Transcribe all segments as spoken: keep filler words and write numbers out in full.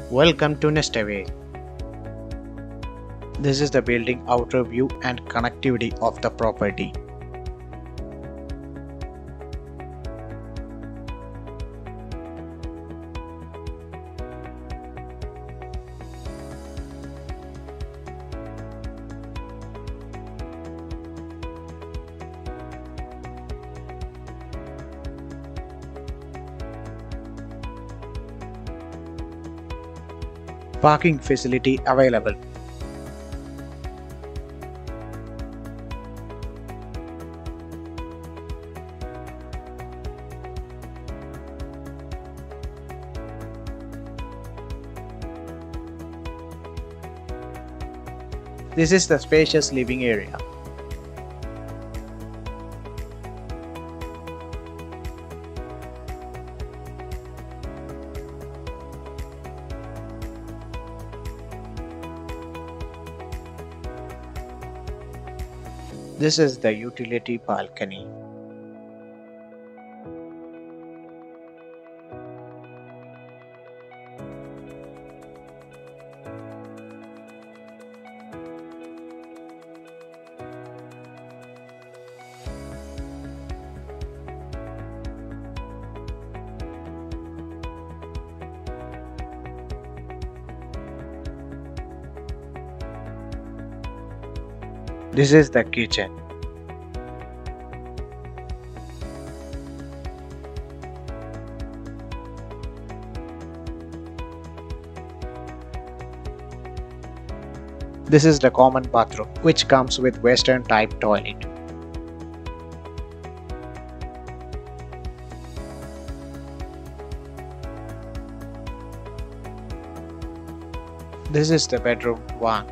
Welcome to Nestaway. This is the building outer view and connectivity of the property. Parking facility available. This is the spacious living area. This is the utility balcony. This is the kitchen. This is the common bathroom, which comes with Western type toilet. This is the bedroom one.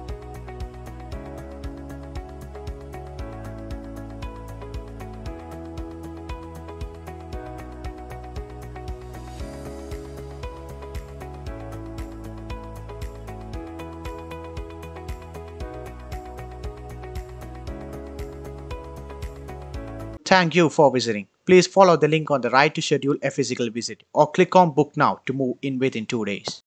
Thank you for visiting. Please follow the link on the right to schedule a physical visit or click on book now to move in within two days.